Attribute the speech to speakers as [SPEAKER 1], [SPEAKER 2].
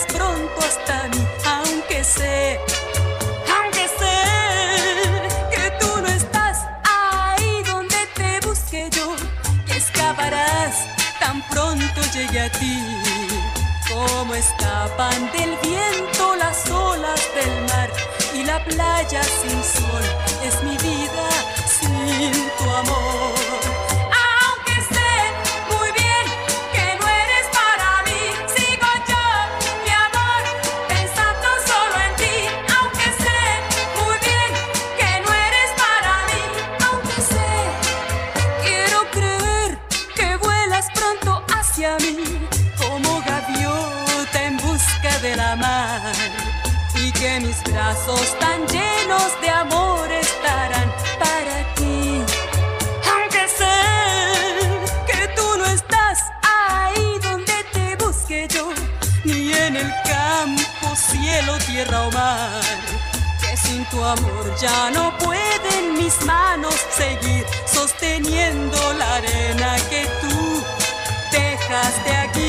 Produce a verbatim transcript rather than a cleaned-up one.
[SPEAKER 1] vuelas pronto hasta mí, aunque sé, aunque sé que tú no estás ahí donde te busque yo, que escaparás tan pronto llegue a ti. Como escapan del viento las olas del mar, y la playa sin sol es mi vida sin tu amor. Aunque sé muy bien que no eres para mí, sigo yo, mi amor, pensando solo en ti. Aunque sé muy bien que no eres para mí, aunque sé, quiero creer que vuelas pronto hacia mí, como gaviota en busca de la mar, y que mis brazos tan llenos de amor estarán para ti. Aunque sé que tú no estás ahí donde te busque yo, ni en el campo, cielo, tierra o mar, que sin tu amor ya no pueden mis manos seguir sosteniendo la arena que tú dejaste aquí.